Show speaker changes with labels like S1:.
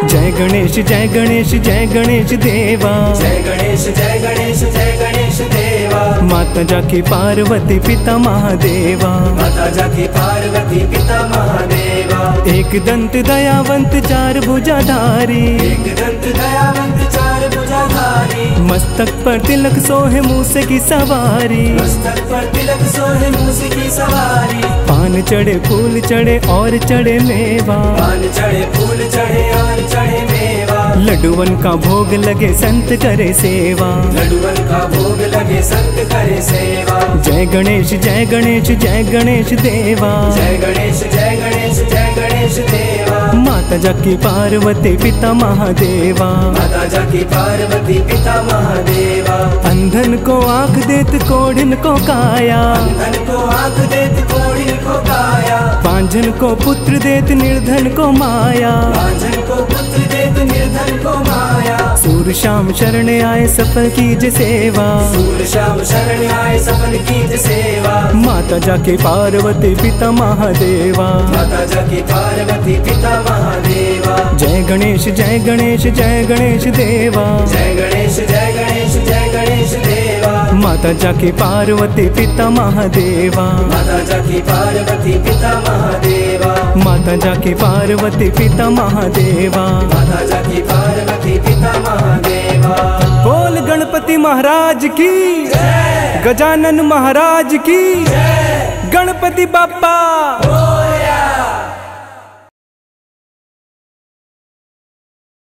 S1: जय गणेश जय गणेश जय गणेश देवा।
S2: जय गणेश जय गणेश जय गणेश देवा।
S1: माता जाकी पार्वती पिता महादेवा।
S2: माता जाकी पार्वती पिता महादेवा।
S1: एक दंत दयावंत चार भुजाधारी।
S2: एक दंत दयावंत चार भुजाधारी।
S1: मस्तक पर तिलक सोहे मूसे की सवारी।
S2: मस्तक पर तिलक सोहे मूसे की सवारी।
S1: पान चढ़े फूल चढ़े और चढ़े मेवा।
S2: पान चढ़े फूल चढ़े और चढ़े मेवा।
S1: लड्डुवन का भोग लगे संत करे सेवा।
S2: लड्डुवन का भोग लगे संत करे सेवा।
S1: जय गणेश जय गणेश जय गणेश देवा।
S2: जय गणेश जय गणेश जय गणेश देवा।
S1: माता जाकी पार्वती पिता महादेवा।
S2: माता जाकी पार्वती पिता महादेवा।
S1: अंधन को आँख देत कोढ़िन को काया।
S2: अंधन को आँख देत कोढ़िन को काया।
S1: पांझन को पुत्र देत निर्धन को माया।
S2: पांझन को पुत्र देत निर्धन को माया।
S1: सूर श्याम शरण आए सफल कीज सेवा।
S2: सूर श्याम शरण आए सफल कीज सेवा।
S1: माता जाकी पार्वती पिता महादेवा।
S2: माता जाकी पार्वती पिता महादेवा।
S1: जय गणेश जय गणेश जय गणेश देवा।
S2: जय गणेश जय गणेश जय गणेश देवा।
S1: माता जाकी पार्वती पिता महादेवा।
S2: माता जाकी पार्वती पिता महादेवा।
S1: माता जाकी पार्वती पिता महादेवा।
S2: माता जाकी पार्वती पिता महादेवा।
S1: बोल गणपति महाराज की
S2: जय।
S1: गजानन महाराज की
S2: जय।
S1: गणपति बाप्पा
S2: मोरया।